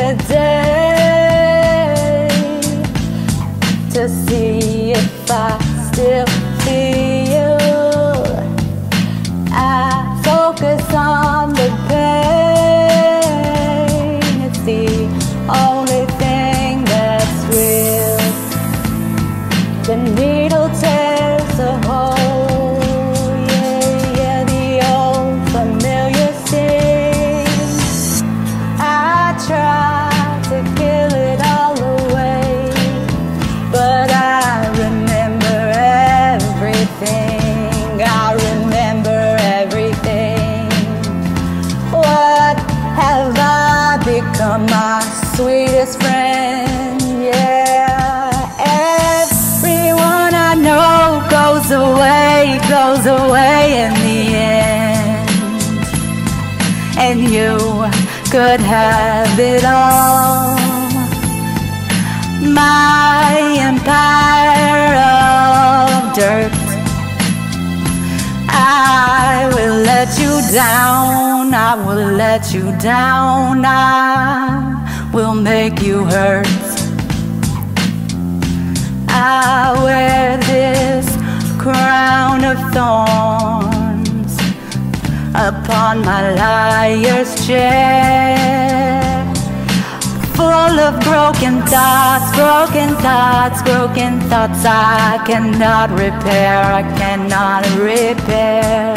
day to see if I still feel. I focus on the pain. It's the only thing that's real. The needle tears a hole. Yeah, yeah, the old familiar sting. I try to kill it all away, but I remember everything. I remember everything. What have I become? My sweetest friend. Yeah, everyone I know goes away in the end. And you could have it all. My empire of dirt. I will let you down. I will let you down. I will make you hurt. I wear this crown of thorns upon my liar's chair, full of broken thoughts, broken thoughts, broken thoughts I cannot repair, I cannot repair.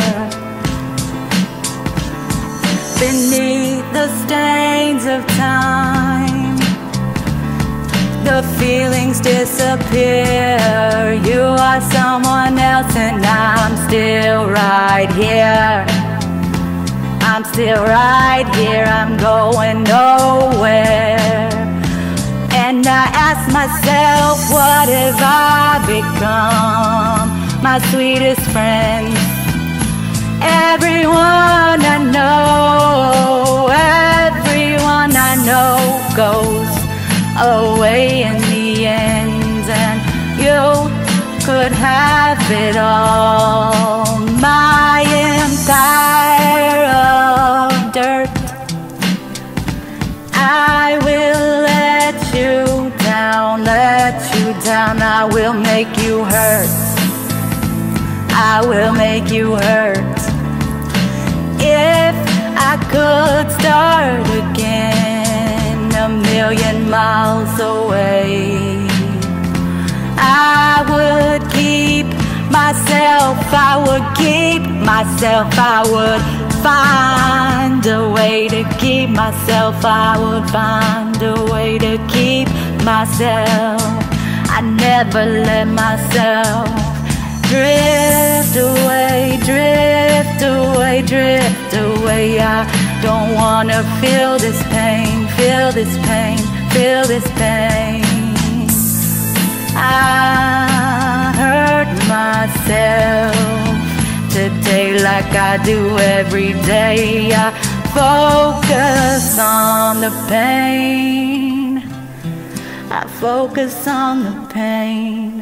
Beneath the stains of time, the feelings disappear. You are someone else and I'm still right here. I'm still right here, I'm going nowhere. And I ask myself, what have I become? My sweetest friend. Everyone I know goes away in the end. And you could have it all. My empire of dirt. I will let you down, let you down. I will make you hurt. I will make you hurt. If I could start again 1,000,000 miles away, I would keep myself, I would keep myself, I would find a way to keep myself, I would find a way to keep myself. I never let myself drift away, drift away, drift away. I don't wanna feel this pain, feel this pain, feel this pain. I hurt myself today like I do every day. I focus on the pain. I focus on the pain.